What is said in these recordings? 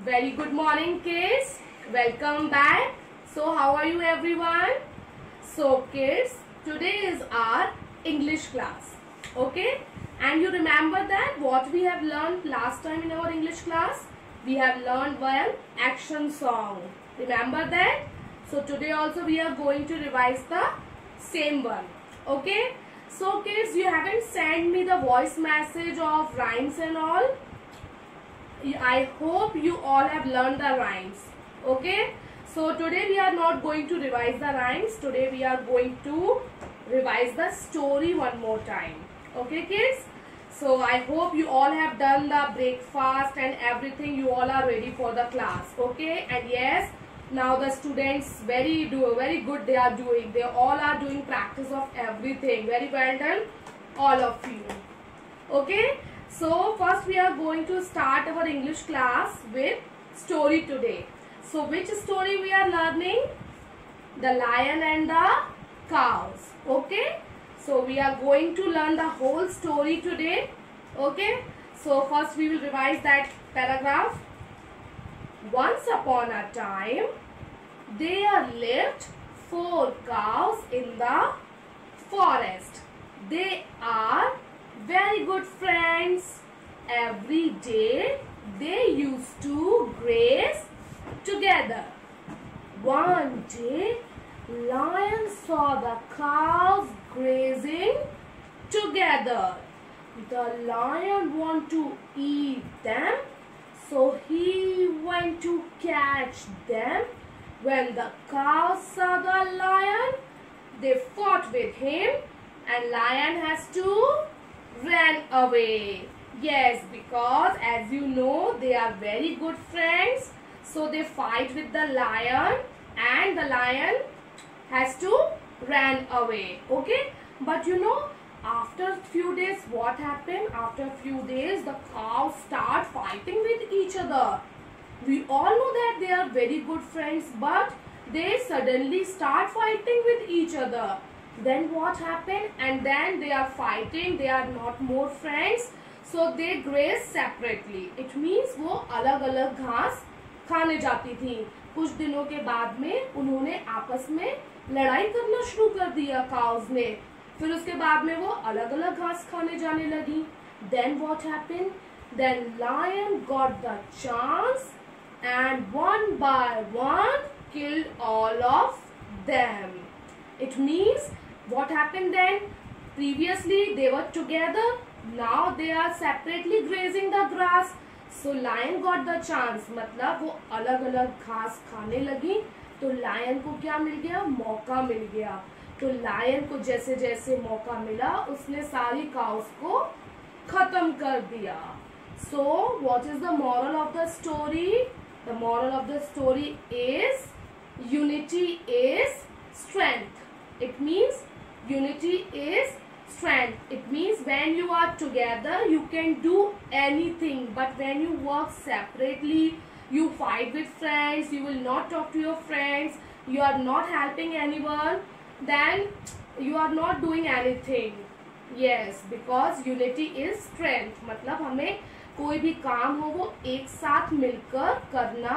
Very good morning, kids. Welcome back. So how are you everyone? So kids, today is our English class. Okay? And you remember that what we have learned last time in our English class? We have learned one action song. Remember that? So today also we are going to revise the same one. Okay? So kids, you haven't sent me the voice message of rhymes and all. I hope you all have learned the rhymes. Okay? So today we are not going to revise the rhymes. Today we are going to revise the story one more time. Okay kids? So I hope you all have done the breakfast and everything. You all are ready for the class. Okay? And yes, now the students very good they are doing. They all are doing practice of everything. Very well done, all of you. Okay? So first we are going to start our English class with story today. So which story we are learning? The Lion and the Cows. Okay? So we are going to learn the whole story today. Okay? So first we will revise that paragraph. Once upon a time, there lived 4 cows in the forest. They are very good friends. Every day they used to graze together. One day, Lion saw the cows grazing together. The lion wanted to eat them, so he went to catch them. When the cows saw the lion, they fought with him, and lion has to ran away. Yes, because as you know, they are very good friends. So they fight with the lion and the lion has to run away. Okay. But you know, after few days what happened? After few days the cows start fighting with each other. We all know that they are very good friends, but they suddenly start fighting with each other. Then what happened? And then they are fighting. They are not more friends. So they graze separately. It means वो अलग-अलग घास खाने जाती थी. कुछ दिनों के बाद में उन्होंने आपस में लड़ाई करना शुरू कर दिया काउज ने. फिर उसके बाद में वो अलग-अलग घास खाने जाने लगी. Then what happened? Then lion got the chance and one by one killed all of them. It means what happened then? Previously they were together. Now they are separately grazing the grass. So lion got the chance. मतलब वो अलग-अलग घास खाने लगी. तो lion को क्या मिल गया? मौका मिल गया. तो lion को जैसे जैसे मौका मिला, उसने सारी cows को खत्म कर दिया. So what is the moral of the story? The moral of the story is unity is strength. It means unity is strength. It means when you are together, you can do anything. But when you work separately, you fight with friends, you will not talk to your friends, you are not helping anyone, then you are not doing anything. Yes, because unity is strength. मतलब हमें कोई भी काम हो वो एक साथ मिलकर करना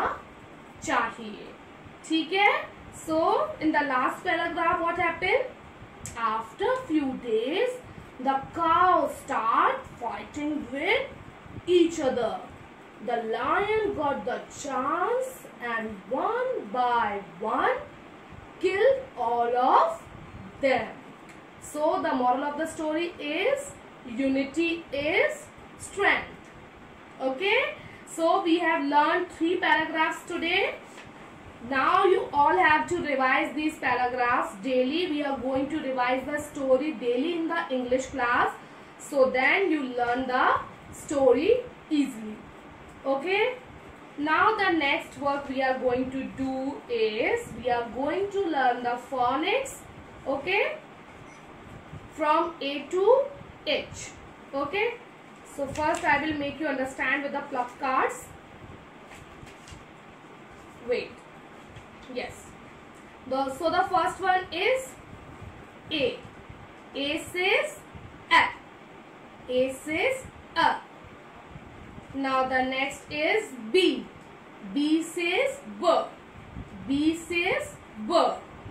चाहिए. ठीक है? So in the last paragraph what happened? After few days, the cows start fighting with each other. The lion got the chance and one by one killed all of them. So the moral of the story is unity is strength. Okay? So we have learned 3 paragraphs today. Now you all have to revise these paragraphs daily. We are going to revise the story daily in the English class. So then you learn the story easily. Okay? Now the next work we are going to do is we are going to learn the phonics. Okay? From A to H. Okay? So first I will make you understand with the pluck cards. Wait. Yes. So the first one is A. A says A. A says A. Now the next is B. B. B says B.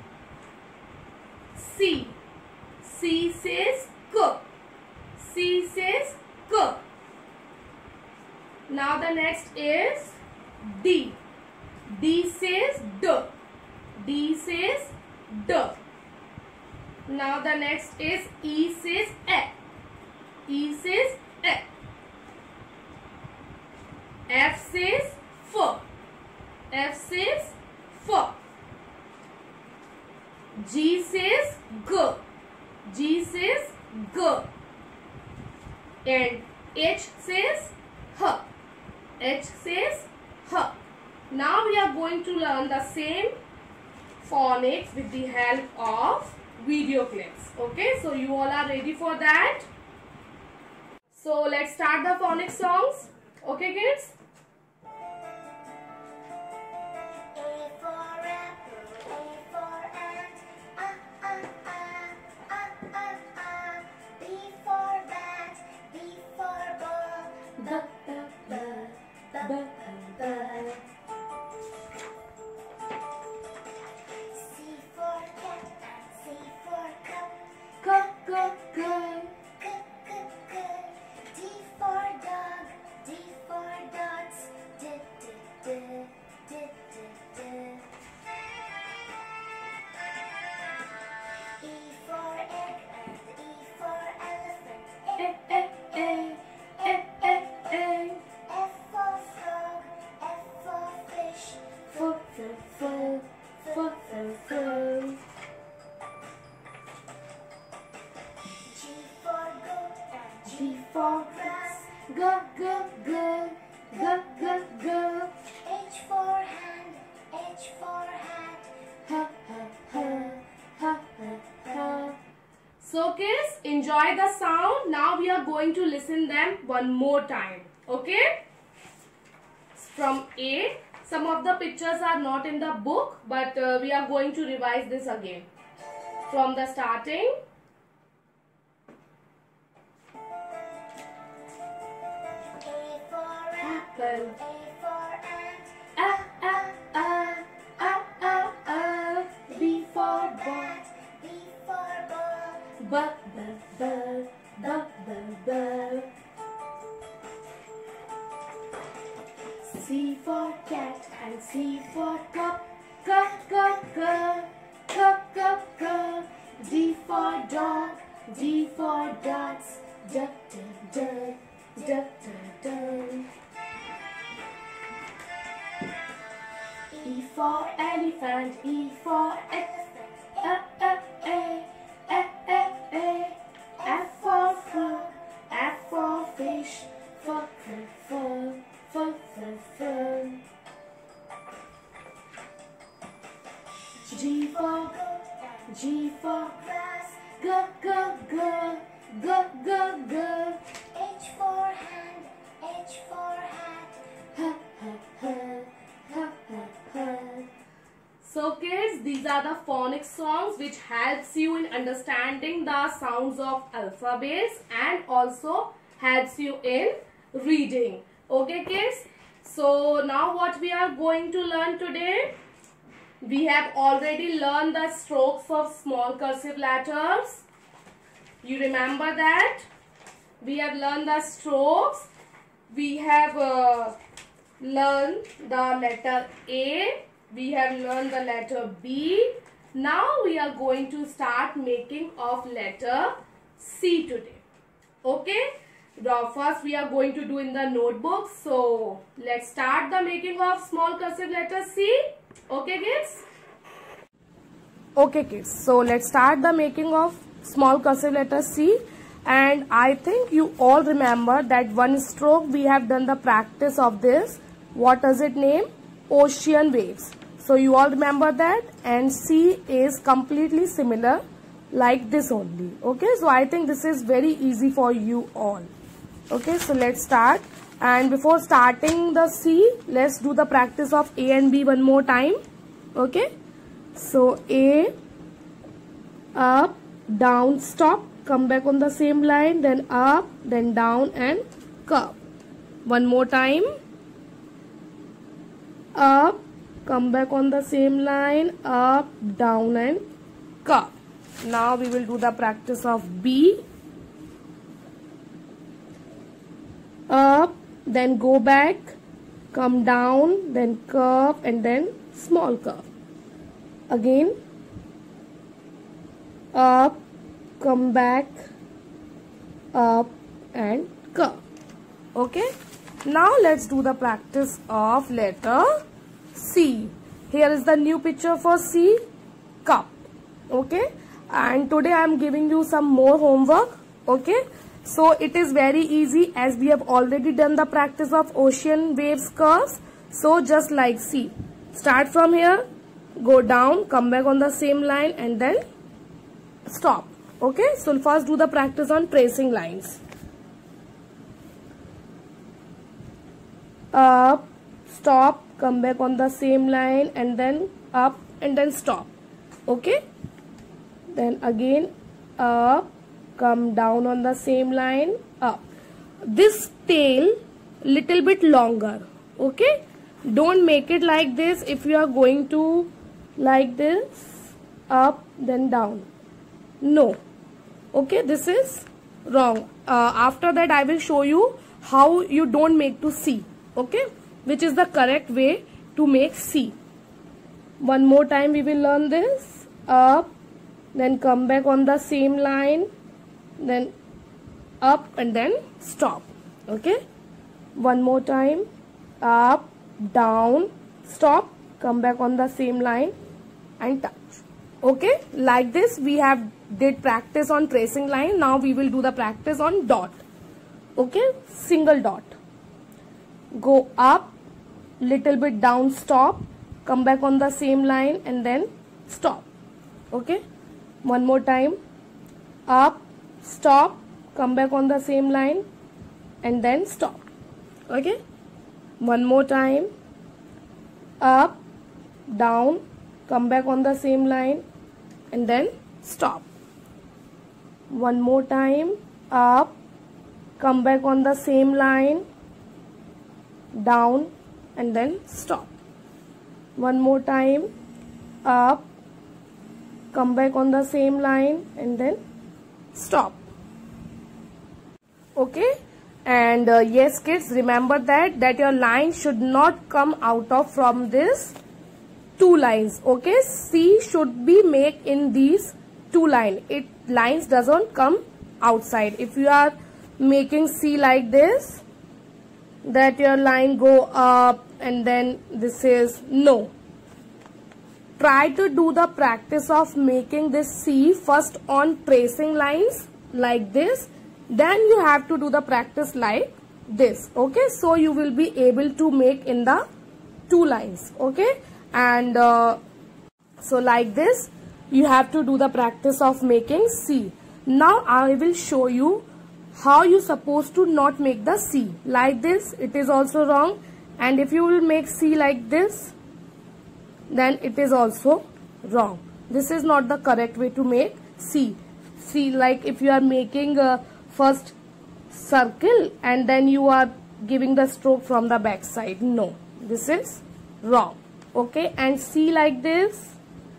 C. C says K. C says K. Now the next is D. D says D. D says D. Now the next is E says E. E says E. F says F. F says F. G says G. G says G. And H says H. H says H. Now we are going to learn the same phonics with the help of video clips. Okay, so you all are ready for that? So let's start the phonics songs. Okay, kids? So kids, enjoy the sound. Now we are going to listen them one more time. Okay? From A. Some of the pictures are not in the book, but we are going to revise this again. From the starting. A for apple. A for ant. B for bat. B for ball. C for cat and C for cup. D for dog. D for dots. E for elephant. E for F for frog. F for fish. G for goat. G for grass. G. H for hand. H for hat. So kids, these are the phonics songs which helps you in understanding the sounds of alphabets and also helps you in reading. Okay kids, so now what we are going to learn today? We have already learned the strokes of small cursive letters. You remember that? We have learned the strokes. We have learned the letter A. We have learned the letter B. Now we are going to start making of letter C today. Okay? Now first we are going to do in the notebook. So let's start the making of small cursive letter C. Okay kids? Okay kids. So let's start the making of small cursive letter C. And I think you all remember that one stroke we have done the practice of this. What does it name? Ocean waves. So you all remember that, and C is completely similar like this only. Okay, so I think this is very easy for you all. Okay, so let's start. And before starting the C, let's do the practice of A and B one more time. Okay, so A, up, down, stop, come back on the same line, then up, then down and curve. One more time. Up, come back on the same line, up, down and curve. Now we will do the practice of B. Up, then go back, come down, then curve and then small curve. Again, up, come back, up and curve. Okay. Now let's do the practice of letter C. Here is the new picture for C, cup. Okay. And today I am giving you some more homework. Okay. So it is very easy as we have already done the practice of ocean waves curves. So just like C. Start from here, go down, come back on the same line and then stop. Okay. So first do the practice on tracing lines. Up, stop, come back on the same line and then up and then stop. Okay. Then again up, come down on the same line, up. This tail little bit longer. Okay. Don't make it like this. If you are going to like this, up then down. No. Okay. This is wrong. After that I will show you how you don't make to C. Okay, which is the correct way to make C. One more time we will learn this. Up, then come back on the same line, then up and then stop. Okay, one more time. Up, down, stop, come back on the same line and touch. Okay, like this we have did practice on tracing line. Now we will do the practice on dot. Okay, single dot. Go up, little bit down, stop, come back on the same line and then stop. Okay, one more time. Up, stop, come back on the same line and then stop. Okay, one more time. Up, down, come back on the same line and then stop. One more time. Up, come back on the same line, down and then stop. One more time. Up, come back on the same line and then stop. Okay. And yes kids, remember that your line should not come out of from this two lines. Okay, C should be made in these two lines. Lines doesn't come outside. If you are making C like this, that your line go up and then this is no. Try to do the practice of making this C first on tracing lines like this. Then you have to do the practice like this. Okay, so you will be able to make in the two lines. Okay, and so like this you have to do the practice of making C. Now I will show you how you supposed to not make the C like this. It is also wrong. And if you will make C like this, then it is also wrong. This is not the correct way to make C. C, like if you are making a first circle and then you are giving the stroke from the back side. No, this is wrong. Okay, and C like this,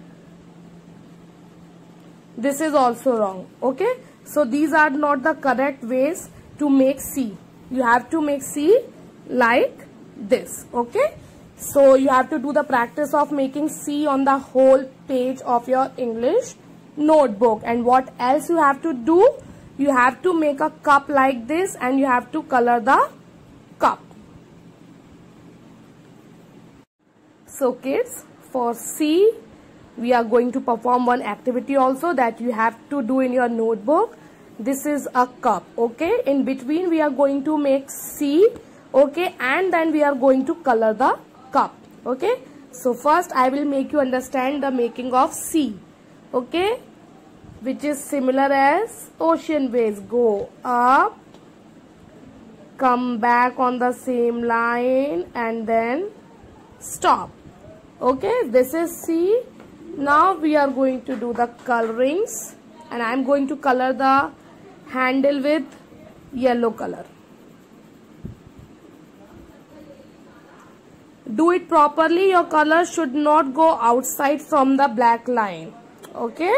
this is also wrong. Okay, so these are not the correct ways to make C. You have to make C like this. Okay, so you have to do the practice of making C on the whole page of your English notebook. And what else you have to do? You have to make a cup like this and you have to color the cup. So kids, for C, we are going to perform one activity also that you have to do in your notebook. This is a cup. Okay, in between we are going to make C. Okay, and then we are going to color the cup. Okay, so first I will make you understand the making of C. Okay, which is similar as ocean waves. Go up, come back on the same line and then stop. Okay, this is C. Now we are going to do the colorings and I am going to color the handle with yellow color. Do it properly. Your color should not go outside from the black line. Okay.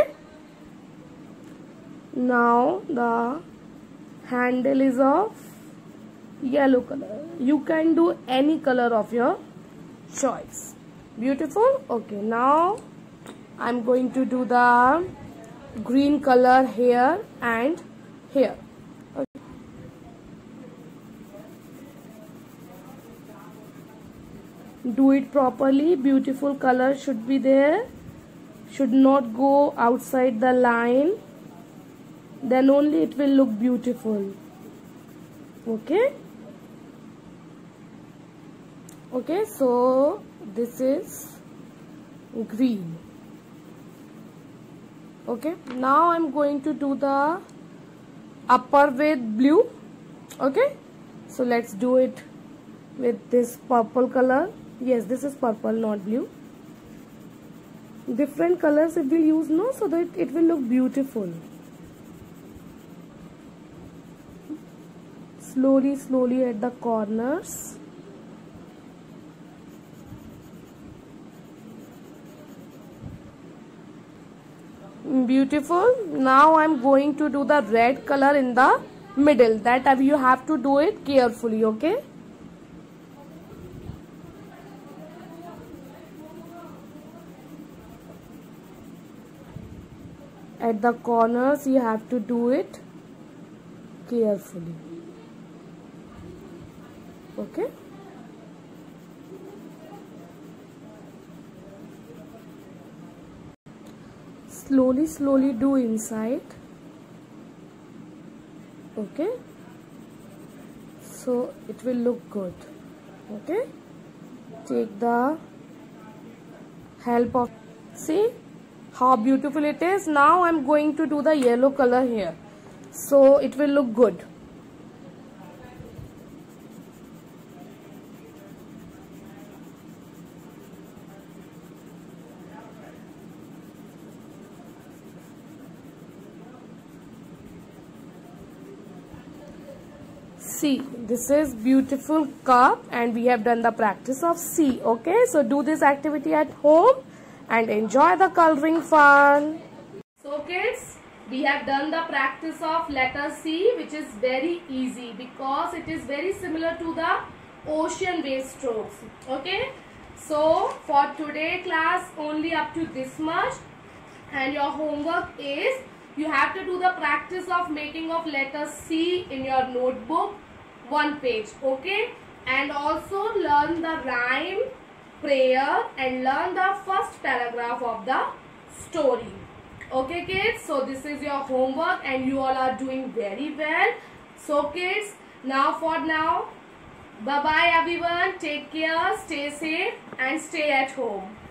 Now the handle is of yellow color. You can do any color of your choice. Beautiful. Okay, now I'm going to do the green color here and here. Okay. Do it properly. Beautiful color should be there. Should not go outside the line. Then only it will look beautiful. Okay. Okay, so this is green. Okay, now I'm going to do the upper with blue. Okay, so let's do it with this purple color. Yes, this is purple, not blue. Different colors if we use, no, so that it will look beautiful. Slowly, slowly at the corners. Beautiful. Now I'm going to do the red color in the middle. That you have to do it carefully, okay? At the corners you have to do it carefully. Okay? Slowly, slowly do inside. Okay? So it will look good. Okay? Take the help of, see how beautiful it is. Now I'm going to do the yellow color here, so it will look good. See, this is beautiful cup and we have done the practice of C. Okay, so do this activity at home and enjoy the coloring fun. So kids, we have done the practice of letter C, which is very easy because it is very similar to the ocean wave strokes. Okay, so for today class only up to this much, and your homework is you have to do the practice of making of letter C in your notebook, 1 page. Okay, and also learn the rhyme, prayer, and learn the first paragraph of the story. Okay kids, so this is your homework and you all are doing very well. So kids, now bye bye everyone, take care, stay safe and stay at home.